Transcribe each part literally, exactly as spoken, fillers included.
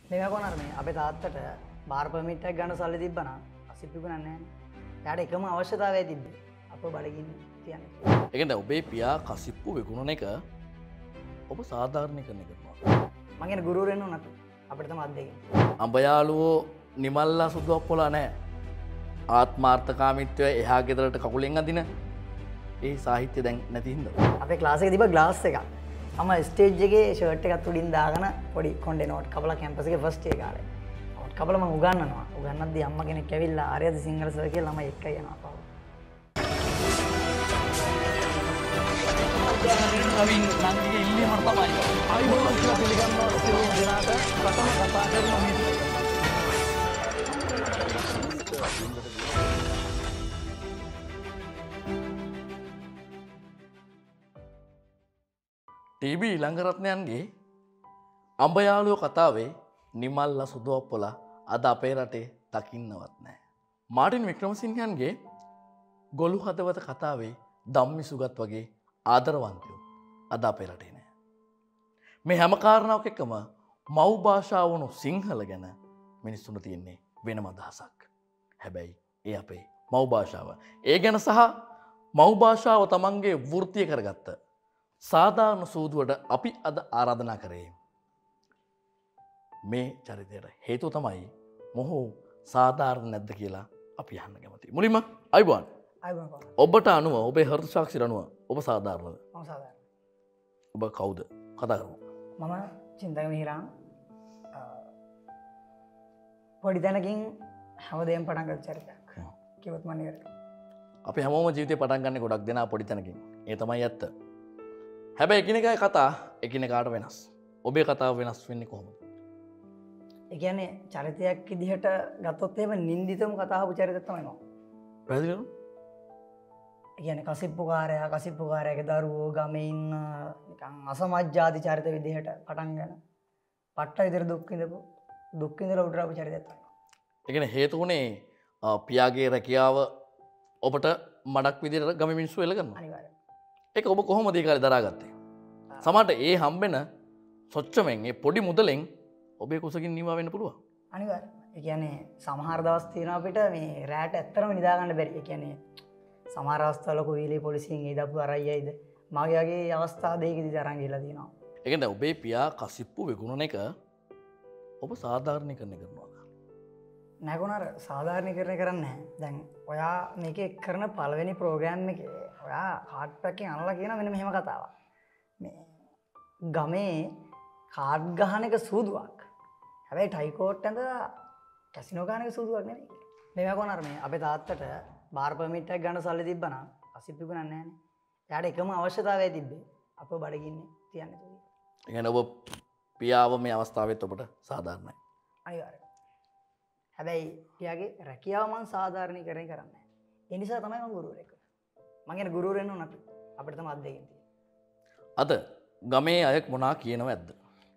මේක කොහොනර මේ අපේ තාත්තට බාර් පර්මිට් එකක් ගන්න සල්ලි තිබ්බනම් අසිප් විකුණන්නේ නැහැ. එයාට එකම අවශ්‍යතාවය තිබ්බේ අපව බඩගින්න තියන්නේ. ඒ කියන්නේ ඔබේ පියා කසිප්පු විකුණන එක ඔබ සාධාරණීකරණය කරනවා. මං කියන ගුරුවරයෙක් වුණත් අපිට තමයි අද්දෙකින්. අඹයාලුවෝ නිමල්ලා සුදුවක් පොලා නැහැ. ආත්මාර්ථකාමීත්වය එහා ගෙදරට කකුලෙන් අදින ඒ සාහිත්‍ය දැන් නැති හින්දා. අපේ ක්ලාස් එකේ තිබ්බ ග්ලාස් එකක්. මම ස්ටේජ් එකේ ෂර්ට් එකත් උඩින් දාගෙන පොඩි කොණ්ඩේ නෝට් කපලා කැම්පස් එකේ ෆස්ට් ඉයර් කාලේ. නෝට් කපලා මම උගන්වනවා. උගන්වද්දී අම්මා කෙනෙක් ඇවිල්ලා ආර්යද සිංහල සර් කියලා ළමයි එක්ක යනවා පාව. නවීන් නන්දිගේ ඉල්ලීම තමයි. ආයිබෝන් කියලා පිළිගන්නවා සියලු දෙනාට ප්‍රථම කතා කරන මේ ටීබී ඊළඟරත්නයන්ගේ අඹයාලුව කතාවේ නිමල්ලා සුදුවප්පොලා අද අපේ රටේ දකින්නවත් නැහැ. මාටින් වික්‍රමසිංහයන්ගේ ගොළු හදවත කතාවේ ධම්මිසුගත් වගේ ආදරවන්තයෝ අද අපේ රටේ නැහැ. මේ හැම කාරණාවක් එක්කම මව් භාෂාව වුණු සිංහල ගැන මිනිස්සුන්ට තියෙන්නේ වෙනම අදහසක්. හැබැයි ඒ අපේ මව් භාෂාව. ඒ ගැන සහ මව් භාෂාව තමන්ගේ වෘත්තිය කරගත්ත සාධාරණ සූදුවට අපි අද ආරාධනා කරේ. මේ චරිතයට හේතුව තමයි මොහු සාධාරණ නැද්ද කියලා අපි අහන්න කැමතියි. මුලින්ම අයිබෝන්. ආයිබෝන් කොහොමද? ඔබට අනුව ඔබේ හෘද සාක්ෂියට අනුව ඔබ සාධාරණද? මම සාධාරණ. ඔබ කවුද? කතා කරමු. මම චින්තක මිහිරාම් පොඩි දැනකින් හැමදේම පටන් ගත්ත චරිතයක්. කිව්වොත් මම නිවැරදි. අපි හැමෝම ජීවිතේ පටන් ගන්න ගොඩක් දෙනා පොඩි තැනකින්. ඒ තමයි ඇත්ත. හැබැයි එකිනෙකාගේ කතා එකිනෙකාට වෙනස්. ඔබේ කතාව වෙනස් වෙන්නේ කොහොමද? ඒ කියන්නේ චරිතයක් විදිහට ගත්තොත් එහෙම නින්දිතම කතාවපු චරිතයක් තමයි මම. පැහැදිලිද? ඒ කියන්නේ කසිප්පුකාරයා කසිප්පුකාරයාගේ දරුවෝ ගමේ ඉන්න නිකන් අසමජ්ජාති චරිත විදිහට පටන් ගන්න. පට්ට විදිහට දුක් විඳපු දුක් විඳලා උඩ ආපු චරිතයක් තමයි. ඒ කියන්නේ හේතු උනේ පියාගේ රැකියාව ඔබට මඩක් විදිහට ගමේ මිනිස්සු එළගන්නවා. අනිවාර්යයෙන්. ඒක ඔබ කොහොමද ඒ කාලේ දරාගත්තේ? සමහරට ඒ හම්බෙන සොච්චමෙන් ඒ පොඩි මුදලෙන් ඔබේ කුසකින් නිවා වෙන්න පුළුවන්. අනිවාර්යයෙන්. ඒ කියන්නේ සමහර දවස් තියෙනවා අපිට මේ රැට ඇත්තටම නිදා ගන්න බැරි. ඒ කියන්නේ සමහර අවස්ථාවල කොවිලේ පොලිසියෙන් ඉදපු අරයියයිද මගේ වගේ අවස්ථා දෙකකදී අරන් ගිහලා තියෙනවා. ඒ කියන්නේ ඔබේ පියා කසිප්පු විකුණන එක ඔබ සාධාරණීකරණය කරනවා. නැගුණාර සාධාරණීකරණය කරන්නේ නැහැ. දැන් ඔයා මේකේ කරන පළවෙනි ප්‍රෝග්‍රෑම් එකේ ඔයා කාඩ් පැකින් අනලා කියන මෙන්න මෙහෙම කතාවක්. මේ ගමේ කාඩ් ගහන එක සූදුවක්. හැබැයි ටයිකෝට් ඇඳලා කැසිනෝ ගහන එක සූදුවක් නෙමෙයි. මේවා කොහොනර මේ අපේ තාත්තට බාර් පර්මිට් එකක් ගන්න සල්ලි තිබ්බනම් අසිප් විකුණන්නේ නැහනේ. එයාට එකම අවශ්‍යතාවය තිබ්බේ අපව බඩගින්නේ තියන්නේ තුයි. ඒ කියන්නේ ඔබ පියාව මේ අවස්ථාවෙත් ඔබට සාධාරණයි. අනිවාර්යයෙන්. හැබැයි පියාගේ රැකියාව මම සාධාරණීකරණය කරන්නේ නැහැ. ඒ නිසා තමයි මම ගුරුවරයෙක් වෙන්නේ. මං කියන ගුරුවරයෙක් වුණත් අපිට තමයි අද්දෙකින් තියෙන්නේ. අද ගමේ අය මොනා කියනව ඇද්ද?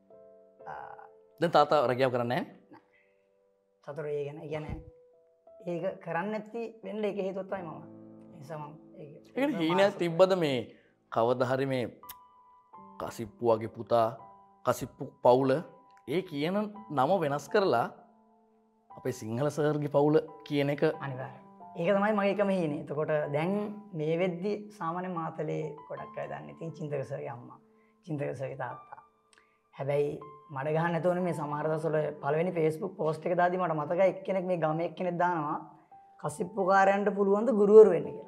දැන් තාත්තා රැකියාව කරන්නේ නැහැ. සතර ඒ ගැන. ඒ කියන්නේ ඒක කරන්නේ නැති වෙන්න ඒක හේතුවක් තමයි මම. ඒ නිසා මම ඒක. ඒ කියන්නේ හීනයක් තිබ්බද මේ කවදා හරි මේ කසිප්පු වගේ පුතා කසිප්පු පවුල ඒ කියන නම වෙනස් කරලා අපේ සිංහල සර්ගේ පවුල කියන එක අනිවාර්යයෙන්. ඒක තමයි මගේ එකම හීනේ. එතකොට දැන් මේ වෙද්දි සාමාන්‍ය මාතලේ ගොඩක් අය දන්නේ ඉතින් චින්තක සර්ගේ අම්මා, චින්තක සර්ගේ තාත්තා. හැබැයි මඩ ගහන්න නැතුවනේ මේ සමහර දවස්වල පළවෙනි Facebook post එක දාදී මට මතකයි එක්කෙනෙක් මේ ගමේ එක්කෙනෙක් දානවා කසිප්පුකාරයන්ට පුළුවන් ද ගුරුවරු වෙන්න කියලා.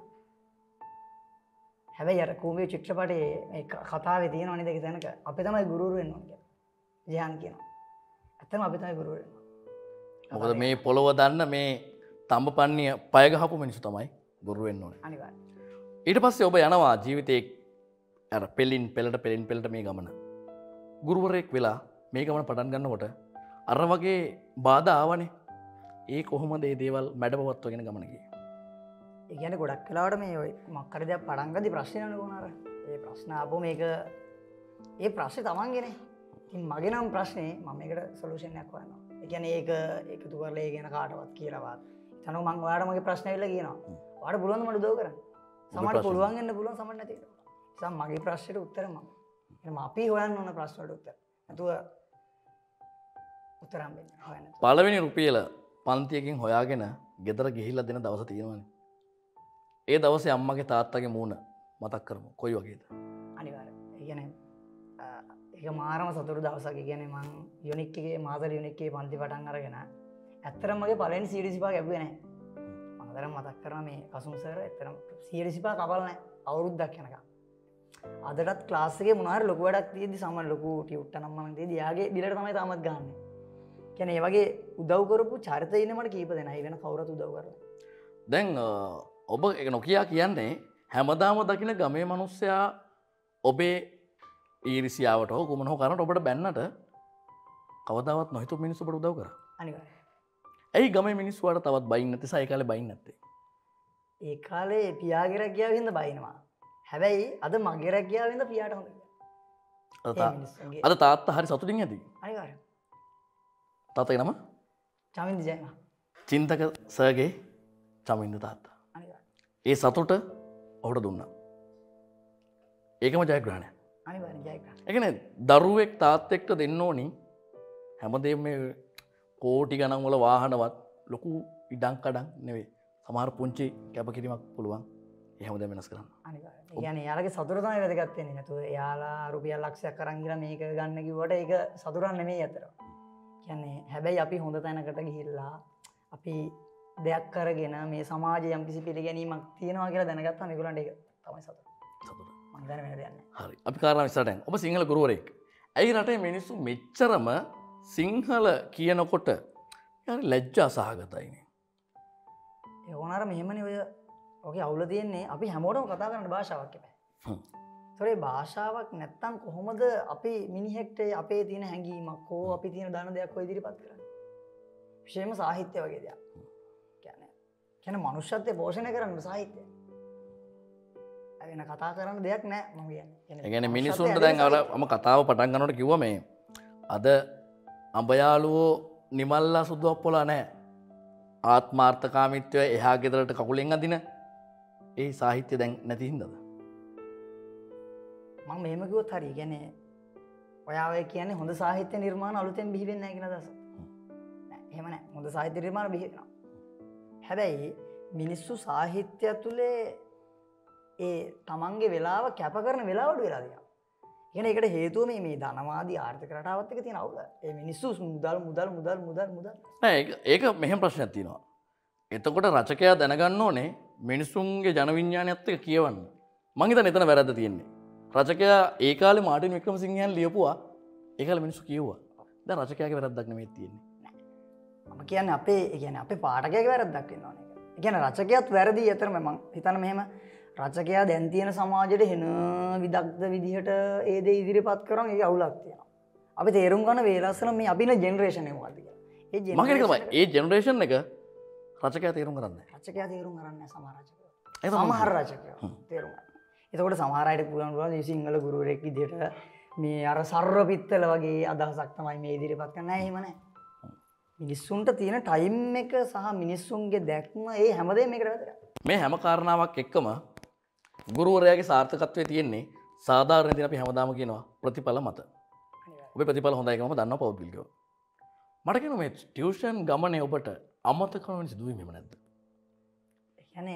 හැබැයි අර කූඹේ චිත්‍රපටයේ මේ කතාවේ තියෙනවා නේද ඒක තැනක අපි තමයි ගුරුවරු වෙන්න ඕන කියලා. ජයන් කියනවා. ඇත්තම අපි තමයි ගුරුවරු වෙන්න ඕන. මොකද මේ පොළොව දන්න මේ තඹපන්නිය පය ගහපු මිනිස්සු තමයි ගුරු වෙන්න ඕනේ. අනිවාර්යයෙන්. ඊට පස්සේ ඔබ යනවා ජීවිතේ අර පෙලින් පෙළට පෙලින් පෙළට මේ ගමන. ගුරුවරයෙක් වෙලා මේ ගමන පටන් ගන්නකොට අර වගේ බාධා ආවනේ. ඒ කොහොමද මේ දේවල් මැඩපවත්වගෙන ගමන ගියේ? ඒ කියන්නේ ගොඩක් වෙලාවට මේ ඔය මොකක් හරි දෙයක් පටන් ගද්දි ප්‍රශ්න එනවනේ කොහොනාර. ඒ ප්‍රශ්න ආපුව මේක ඒ ප්‍රශ්නේ තමන්ගේනේ. ඉතින් මගේ නම් ප්‍රශ්නේ මම මේකට සොලියුෂන් එකක් හොයනවා. ඒ කියන්නේ ඒක එකතු කරලා ඒ ගැන කාටවත් කියලාවත්. එතන මම ඔයාලට මගේ ප්‍රශ්න ඇවිල්ලා කියනවා. ඔයාලට පුළුවන් ද මට උදව් කරන්න? සමහරට පුළුවන් වෙන්න පුළුවන් සමහරට නැති වෙනවා. ඒ නිසා මගේ ප්‍රශ්නෙට උත්තර මම. එහෙනම් අපි හොයන්න ඕන ප්‍රශ්න වලට උත්තර. නැතුව උත්තර හම්බෙන්නේ හොයන්න. පළවෙනි රුපියල පන්තියකින් හොයාගෙන ගෙදර ගිහිල්ලා දෙන දවස තියෙනවනේ. ඒ දවසේ අම්මගේ තාත්තගේ මූණ මතක් කරමු. කොයි වගේද? අනිවාර්යයෙන්. ඒ කියන්නේ ඒක මාරම සතුටු දවසක්. ඒ කියන්නේ මං යුනික් එකේ මාතර යුනික් එකේ පන්ති පටන් අරගෙන ඇත්තටම මගේ පළවෙනි සීරීස් පහ ගැපුවේ නැහැ. මම අදටම මතක් කරනවා මේ කසුම් සර් ඇත්තටම සීරීස් පහ කපලා නැහැ. අවුරුද්දක් යනකම්. අදටත් ක්ලාස් එකේ මොනවා හරි ලොකු වැඩක් තියෙද්දි සමහර ලොකු ටියුට් නම් මම තියෙද්දි යාගේ බිලට තමයි තාමත් ගහන්නේ. කියන්නේ ඒ වගේ උදව් කරපු චරිත ඉන්නේ මට කීප දෙනා. ඒ වෙන කවුරුත් උදව් කරලා. දැන් ඔබ ඒක නොකියා කියන්නේ හැමදාම දකින ගමේ මිනිස්සයා ඔබේ ඊර්ෂ්‍යාවට හෝ කුමන හෝ කරනට ඔබට බැන්නට කවදාවත් නොහිතපු මිනිස්සු ඔබට උදව් කරා. අනිවාර්යයෙන්. ඇයි ගමේ මිනිස්සුන්ට තවත් බයින් නැති සයි කාලේ බයින් නැත්තේ? ඒ කාලේ පියාගේ රැකියාව හින්දා බයිනවා. හැබැයි අද මගේ රැකියාව හින්දා පියාට හොඳයි. අද තා- අද තාත්තා හරි සතුටින් ඇති. අනිවාර්යයෙන්. තාත්තගේ නම චමින්ද ජයම. චින්තක සර්ගේ චමින්ද තාත්තා. අනිවාර්යයෙන්. ඒ සතුට ඔහුට දුන්නා. ඒකම ජයග්‍රහණය. අනිවාර්යෙන් ජයග්‍රහණ. ඒ කියන්නේ දරුවෙක් තාත්තෙක්ට දෙන්න ඕනි හැමදේම මේ කෝටි ගණන් වල වාහනවත් ලොකු ඉඩම් කඩම් නෙවෙයි. සමහර පුංචි කැපකිරීමක් පුළුවන්. ඒ හැමදේම වෙනස් කරන්න. අනිවාර්යෙන්. ඒ කියන්නේ එයාලගේ සතුට තමයි වැදගත් වෙන්නේ. නැතුව එයාලා රුපියල් ලක්ෂයක් අරන් ගිහලා මේක ගන්න කිව්වට ඒක සතුටක් නෙමෙයි අතර. කියන්නේ හැබැයි අපි හොඳ තැනකට ගිහිල්ලා අපි දෙයක් කරගෙන මේ සමාජයේ යම්කිසි පිළිගැනීමක් තියෙනවා කියලා දැනගත්තාම ඒගොල්ලන්ට ඒක තමයි සතුට. සතුට. මම දැන වෙන දෙයක් නෑ. හරි. අපි කාරණා විස්තරට යමු. ඔබ සිංහල ගුරුවරයෙක්. ඇයි රටේ මිනිස්සු මෙච්චරම සිංහල කියනකොට හරි ලැජ්ජා සහගතයිනේ. ඒ වුණාර මෙහෙමනේ ඔය ඔගේ අවුල තියෙන්නේ අපි හැමෝටම කතා කරන්න භාෂාවක් එපා. හ්ම්. ඒතොරේ භාෂාවක් නැත්තම් කොහොමද අපි මිනිහෙක්ට අපේ තියෙන හැඟීමක් හෝ අපි තියෙන දන දෙයක් ඔය ඉදිරිපත් කරන්නේ? විශේෂයෙන්ම සාහිත්‍ය වගේ දෙයක්. කියන්නේ කියන්නේ මනුෂ්‍යත්වයේ පෝෂණය කරන්න සාහිත්‍යය. වෙන කතා කරන්න දෙයක් නෑ මම කියන්නේ. ඒ කියන්නේ මිනිසුන්ට දැන් මම කතාව පටන් ගන්නකොට කිව්වා මේ අද අඹයාලුවෝ නිමල්ලා සුදු අප්පොලා නැහැ. ආත්මාර්ථකාමීත්වය එහා ගෙදරට කකුලෙන් අදින ඒ සාහිත්‍ය දැන් නැති හින්දාද? මම මෙහෙම කිව්වොත් හරි. කියන්නේ ඔයා ඔය කියන්නේ හොඳ සාහිත්‍ය නිර්මාණ අලුතෙන් බිහි වෙන්නේ නැහැ කියන අදහස. නෑ එහෙම නෑ. හොඳ සාහිත්‍ය නිර්මාණ බිහි වෙනවා. හැබැයි මිනිස්සු සාහිත්‍ය තුලේ ඒ තමන්ගේ වෙලාව කැප කරන වෙලාව අඩු වෙලා තියෙනවා. කියන්නේ ඒකට හේතුව මේ මේ ධනවාදී ආර්ථික රටාවත් එක්ක තියෙන අවුල. ඒ මිනිස්සු මුදල් මුදල් මුදල් මුදල් මුදල්. නෑ ඒක ඒක මෙහෙම ප්‍රශ්නයක් තියෙනවා. එතකොට රචකයා දැනගන්න ඕනේ මිනිසුන්ගේ ජන විඥානයත් එක්ක කියවන්න. මං හිතන්නේ එතන වැරද්ද තියෙන්නේ. රචකයා ඒ කාලේ මාටින් වික්‍රමසිංහයන් ලියපුවා ඒ කාලේ මිනිස්සු කිව්වා. දැන් රචකයාගේ වැරද්දක් නෙමෙයි තියෙන්නේ. මම කියන්නේ අපේ ඒ කියන්නේ අපේ පාඨකයාගේ වැරද්දක් වෙන්න ඕනේ ඒක. ඒ කියන්නේ රචකයාත් වැරදි අතරම මම හිතන්නේ මෙහෙම රචකයා දැන් තියෙන සමාජයට හෙන විදග්ධ විදිහට ඒ දේ ඉදිරිපත් කරන ඒක අවුලක් තියෙනවා. අපි තේරුම් ගන්න වේලස්සන මේ අපි ඉන්න ජෙනරේෂන් එක මොකද්ද කියලා. ඒ මම කියන්නේ තමයි ඒ ජෙනරේෂන් එක රචකයා තේරුම් ගන්න නැහැ. රචකයා තේරුම් ගන්න නැහැ සමහර රචකයෝ. ඒක තමයි. සමහර රචකයෝ තේරුම් ගන්න. එතකොට සමහර අයට පුළුවන් පුළුවන් මේ සිංහල ගුරුවරයෙක් විදිහට මේ අර සර්ව පිත්තල වගේ අදහසක් තමයි මේ ඉදිරිපත් කරන්නේ. නැහැ එහෙම නැහැ. මිනිස්සුන්ට තියෙන ටයිම් එක සහ මිනිස්සුන්ගේ දැක්ම ඒ හැමදේම මේකට වැදගත්. මේ හැම කාරණාවක් එක්කම ගුරුවරයාගේ සාර්ථකත්වයේ තියෙන්නේ සාධාරණ දේ අපි හැමදාම කියනවා ප්‍රතිඵල මත. ඔබේ ප්‍රතිඵල හොඳයි කියලා මම දන්නවා පෞද්ගලිකව. මට කියනවා මේ ටියුෂන් ගමනේ ඔබට අමතක වෙන සිදුවීම් එහෙම නැද්ද? ඒ කියන්නේ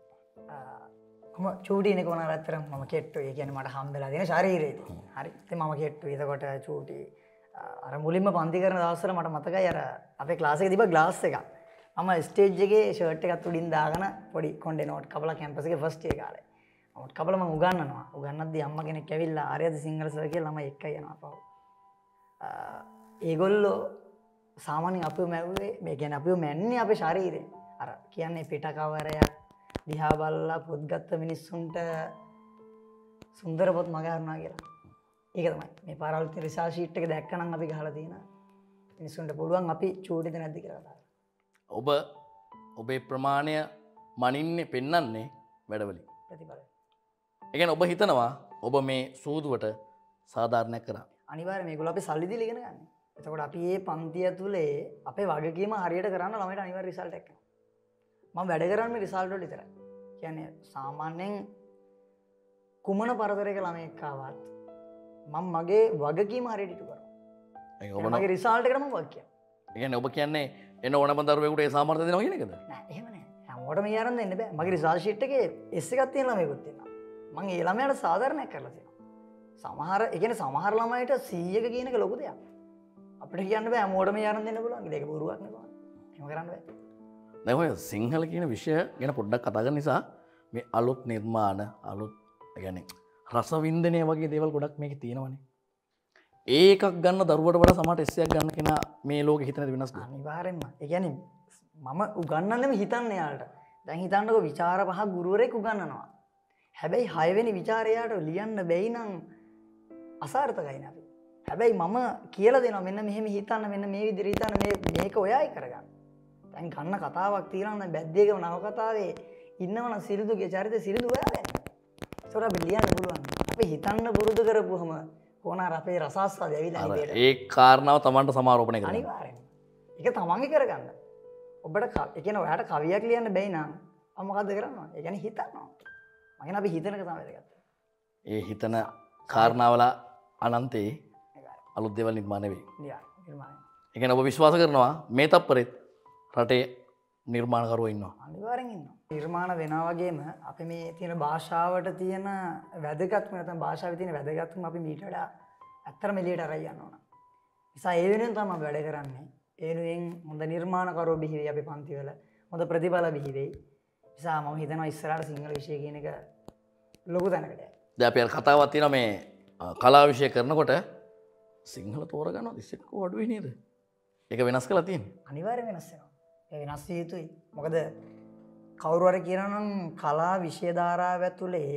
මම චූටි නේ කොනාර අතරම මම කෙට්ටු. ඒ කියන්නේ මට හම්බෙලා දෙන ශරීරයේදී. හරි. ඉතින් මම කෙට්ටු. එතකොට චූටි අර මුලින්ම පන්ති කරන දවස්වල මට මතකයි අර අපේ ක්ලාස් එකේ තිබ්බ ග්ලාස් එකක්. මම ස්ටේජ් එකේ ෂර්ට් එකත් උඩින් දාගෙන පොඩි කොණ්ඩේ නෝට් කපලා කැම්පස් එකේ ෆස්ට් ඉයර් කාලේ. නෝට් කපලා මම උගන්වනවා. උගන්වද්දී අම්මා කෙනෙක් ඇවිල්ලා ආර්යද සිංහල සර් කියලා ළමයි එක්කයි යනවා පහු. ඒගොල්ලෝ සාමාන්‍යයෙන් අපිව මැව්වේ මේ කියන්නේ අපිව මැන්නේ අපේ ශරීරයෙන්. අර කියන්නේ පිට කවරයක් දිහා බලලා පොත් ගත්ත මිනිස්සුන්ට සුන්දර පොත් මග හරිනවා කියලා. ඒක තමයි. මේ පාරවල් තියෙන රිසර්ච් ෂීට් එක දැක්කනම් අපි ගහලා තියෙන මිනිස්සුන්ට පුළුවන් අපි චූටිද නැද්ද කියලා කතා කරන්න. ඔබ ඔබේ ප්‍රමාණය මනින්නේ පෙන්වන්නේ වැඩවලින්. ප්‍රතිඵල. ඒ කියන්නේ ඔබ හිතනවා ඔබ මේ සූදුවට සාධාරණයක් කරා. අනිවාර්යයෙන් මේගොල්ලෝ අපි සල්ලි දීලා ඉගෙන ගන්න. එතකොට අපි මේ පන්තිය තුලේ අපේ වගකීම හරියට කරන්න ළමයිට අනිවාර්ය රිසල්ට් එකක් එනවා. මම වැඩ කරන්නේ රිසල්ට් වල විතරයි. කියන්නේ සාමාන්‍යයෙන් කුමන පරතරයක ළමයෙක් ආවත් මම මගේ වගකීම හරියට ඉටු කරනවා. ඒක ඔබ මගේ රිසල්ට් එකට මම වග කියනවා. ගැන ඔබ කියන්නේ එන්න ඕනම දරුවෙකුට ඒ සාමර්ථය දෙනවා කියන එකද? නෑ එහෙම නෑ. හැමෝටම ඒ අරන් දෙන්න බෑ. මගේ රිසර්ච් ෂීට් එකේ එස් එකක් තියෙන ළමයෙකුත් ඉන්නවා. මම ඒ ළමයාට සාධාරණයක් කරලා තියෙනවා. සමහර ඒ කියන්නේ සමහර ළමයිට සීයක කියන එක ලොකු දෙයක්. අපිට කියන්න බෑ හැමෝටම ඒ අරන් දෙන්න පුළුවන්. ඒක බොරුවක් නේ කොහොමද? එහෙම කරන්න බෑ. දැන් ඔය සිංහල කියන විෂය ගැන පොඩ්ඩක් කතා කරන නිසා මේ අලුත් නිර්මාණ අලුත් ඒ කියන්නේ රසවින්දනය වගේ දේවල් ගොඩක් මේකේ තියෙනවනේ. ඒකක් ගන්න දරුවට වඩා සමහරට එස් එකක් ගන්න කෙනා මේ ලෝකෙ හිතන දේ වෙනස්ද? අනිවාර්යෙන්ම. ඒ කියන්නේ මම උගන්වන්නෙම හිතන්නේ යාලට. දැන් හිතන්නකෝ විචාර පහක් ගුරුවරයෙක් උගන්වනවා. හැබැයි හය වෙනි විචාරය යාට ලියන්න බැයි නම් අසාර්ථකයි නේ අපි. හැබැයි මම කියලා දෙනවා මෙන්න මෙහෙම හිතන්න මෙන්න මේ විදිහට හිතන්න මේ මේක ඔයයි කරගන්න. දැන් ගන්න කතාවක් තියෙනවා නම් බැද්දේකම නව කතාවේ ඉන්නවනම් සිරිඳුගේ චරිත සිරිඳු ඔයා වෙන්න. ඒතකොට අපි ලියන්න පුළුවන්. අපි හිතන්න පුරුදු කරපුවම කොහොනාර අපේ රසාස්වාද ඇවිල්ලා නිදේට. ඒ කාරණාව Tamanට සමාරෝපණය කරන්න. අනිවාර්යෙන්ම. ඒක තමන්ගේ කරගන්න. ඔබට ඒ කියන්නේ ඔයාට කවියක් ලියන්න බැයි නම් මම මොකද්ද කරන්නේ? ඒ කියන්නේ හිතනවා. මම කියන්නේ අපි හිතන එක තමයි වැදගත්. ඒ හිතන කාරණාවල අනන්තේ අලුත් දේවල් නිර්මාණය වෙයි. ලියන්න නිර්මාණය. ඒ කියන්නේ ඔබ විශ්වාස කරනවා මේ තප්පරෙත් රටේ නිර්මාණකරුවෝ ඉන්නවා. අනිවාර්යෙන් ඉන්නවා. නිර්මාණ වෙනා වගේම අපි මේ තියෙන භාෂාවට තියෙන වැදගත්කම නැත්නම් භාෂාවේ තියෙන වැදගත්කම අපි මීට වඩා ඇත්තටම එළියට අරයි යන්න ඕන. නිසා ඒ වෙනුවෙන් තමයි මම වැඩ කරන්නේ. ඒ වෙනුවෙන් හොඳ නිර්මාණකරුවෝ බිහි වෙයි අපේ පන්තිවල. හොඳ ප්‍රතිඵල බිහි වෙයි. නිසා මම හිතනවා ඉස්සරහට සිංහල විෂය කියන එක ලොකු තැනකට යයි. දැන් අපි අර කතාවක් තියෙනවා මේ කලා විෂය කරනකොට සිංහල තෝරගන්නවා ඉස්සෙල්ලා අඩුයි නේද? ඒක වෙනස් කරලා තියෙන්නේ. අනිවාර්යෙන් වෙනස් වෙනවා. ඒ වෙනස් විය යුතුයි. මොකද කවුරු හරි කියනවා නම් කලා විෂය ධාරාව ඇතුලේ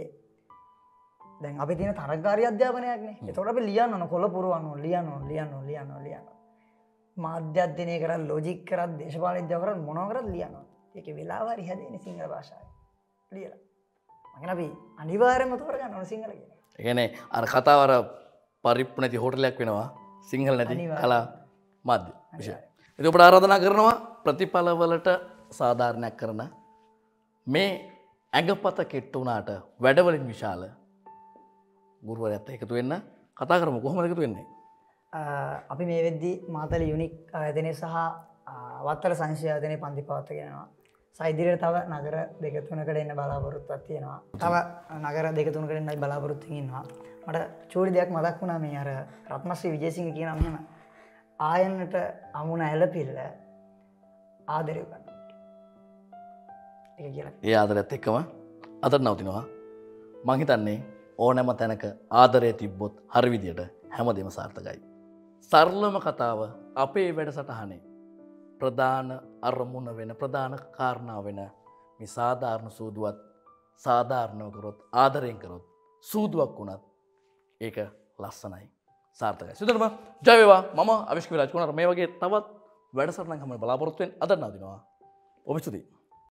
දැන් අපි තියෙන තරගකාරී අධ්‍යාපනයක් නේ. ඒතකොට අපි ලියන්න ඕන කොළ පුරවන්න ඕන ලියන්න ඕන ලියන්න ඕන ලියන්න ඕන ලියන්න ඕන. මාධ්‍ය අධ්‍යයනය කරලා ලොජික් කරලා දේශපාලන විද්‍යාව කරලා මොනවා කරත් ලියන්න ඕන. ඒකේ වෙලාව හරි හැදෙන්නේ සිංහල භාෂාවේ. ලියලා. මම කියන අපි අනිවාර්යයෙන්ම තෝරගන්න ඕන සිංහල කියන. ඒ කියන්නේ අර කතාව අර පරිප්පු නැති හෝටලයක් වෙනවා සිංහල නැති කලා මාධ්‍ය විෂය. ඉතින් ඔබට ආරාධනා කරනවා ප්‍රතිඵලවලට සාධාරණයක් කරන මේ ඇඟපත කෙට්ටු වුණාට වැඩවලින් විශාල ගුරුවරයාත් එකතු වෙන්න කතා කරමු. කොහොමද එකතු වෙන්නේ? අපි මේ වෙද්දී මාතල යුනික් ආයතනය සහ වත්තල සංශය ආයතනයේ පන්ති පවත්වාගෙන යනවා. සයිදිරියට තව නගර දෙක තුනකට එන්න බලාපොරොත්තුවක් තියෙනවා. තව නගර දෙක තුනකට එන්නයි බලාපොරොත්තු වෙනවා. මට චූටි දෙයක් මතක් වුණා මේ අර රත්නශ්‍රී විජේසිංහ කියනවා මෙහෙම ආයනට අමුණ ඇලපිල්ල ආදරය කරනවා. ඒක කියලා. ඒ ආදරයත් එක්කම අතට නවතිනවා. මං හිතන්නේ ඕනෑම තැනක ආදරය තිබ්බොත් හරි විදියට හැමදේම සාර්ථකයි. සරලම කතාව අපේ වැඩසටහනේ ප්‍රධාන අරමුණ වෙන ප්‍රධාන කාරණාව වෙන මේ සාධාරණ සූදුවත් සාධාරණව කරොත් ආදරයෙන් කරොත් සූදුවක් වුණත් ඒක ලස්සනයි සාර්ථකයි. සිතනවා ජය වේවා. මම අවිෂ්ක විරාජ් කුමාර මේ වගේ තවත් වැඩසටහනක් හැම බලාපොරොත්තු වෙන අද නවතිනවා. ඔබ ස්තුතියි.